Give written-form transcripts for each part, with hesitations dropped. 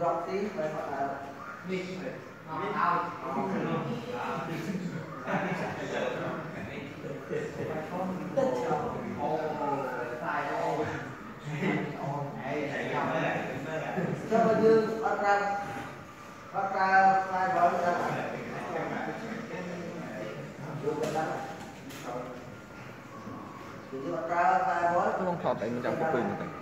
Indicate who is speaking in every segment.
Speaker 1: Không thọt tại mình trong cái bình này.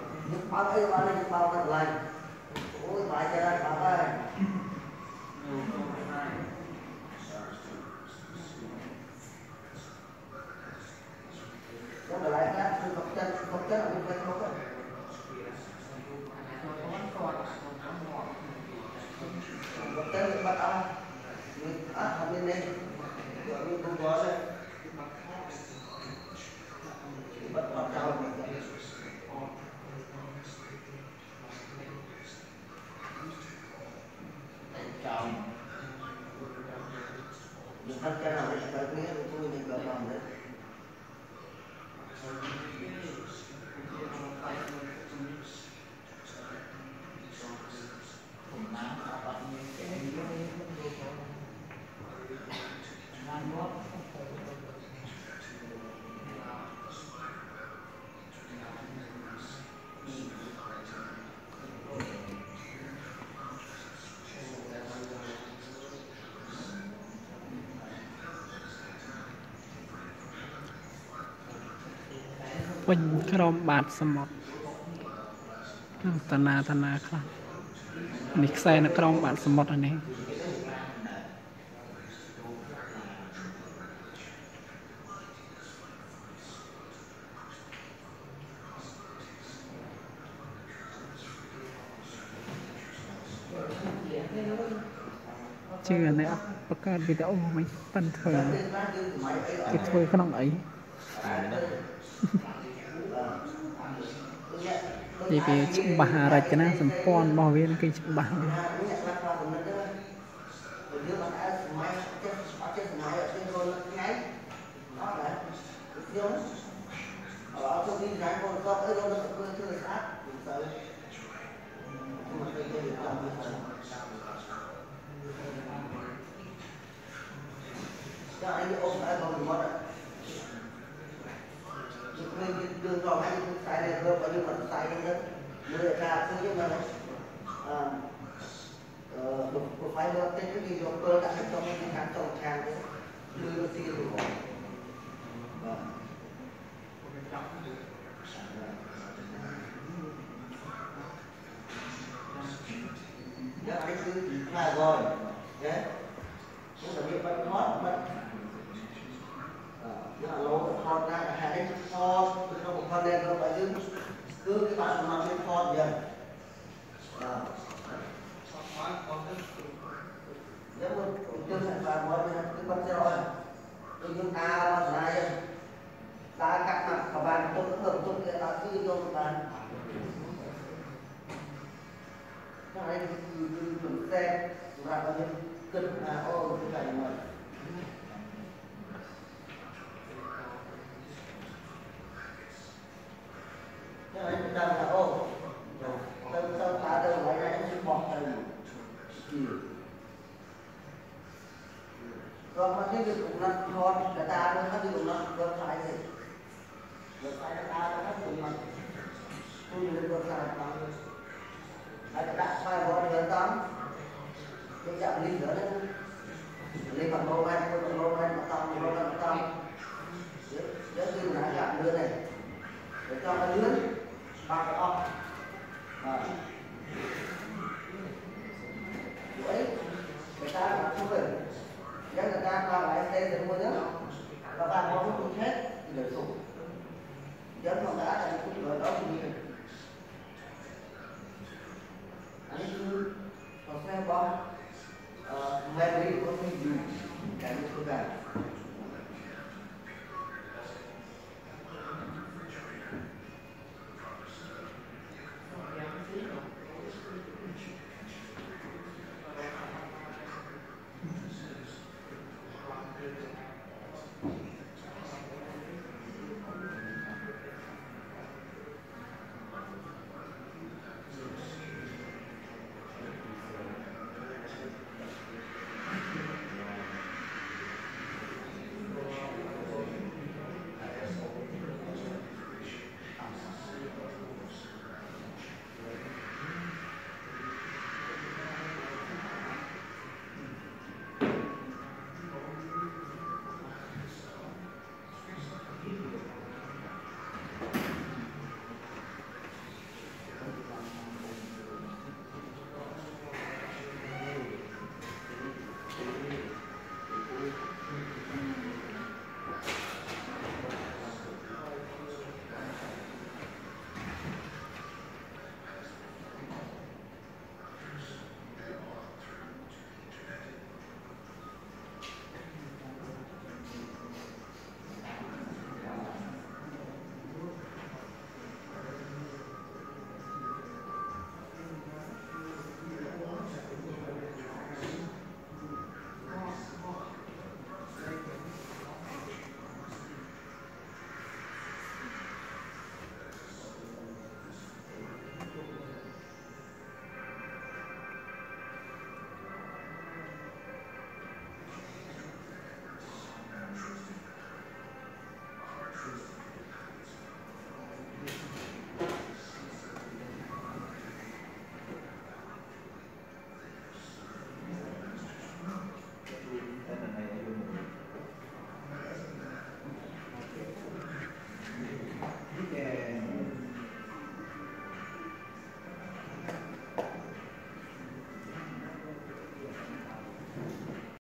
Speaker 1: Quỳnh krom bạt sầm mọt tana khla nịch xe nó krom bạt sầm mọt anh ấy chưa này bắt cá video mình phân thời cái thôi cái nòng ấy thì về chụp bà ra cho nó sắm con bao viên cái chụp bà
Speaker 2: đường còn hay tại này rồi bao nhiêu phần tại đây người ta cứ như là một phải là cái gì đó cơ đã trong cái kháng trong kháng đấy người nó tiêu rồi giờ anh cứ là rồi đấy cũng là việc bắt hot bắt lỗ hot ra là hai hot nó một con đen không phải cứ cái bạn nó lên hot dần nếu mà chưa sản phẩm mới cái con xe rồi tôi dùng ta mà này ta cắt mặt các bạn tôi cũng hợp tôi cái ta cứ vô các bạn cái này mình xem là bao nhiêu cân ô cái này mà cái này mình đang là ô tâm ta đâu lại này nó bọt từ rồi mà cái việc cũng là hot người ta nó cái việc nó phải gì người ta nó cũng mà tôi lên được là anh đã sai gọi đến tóm cái chạm linh nữa đấy linh bằng lô men mà tóm nếu như là chạm lươn này để cho nó lươn ba cái ốc đấy người ta không phải nếu người ta qua lái xe thì mua nước và bạn có không hết thì để sụp dẫn nó đã là cũng người đó thì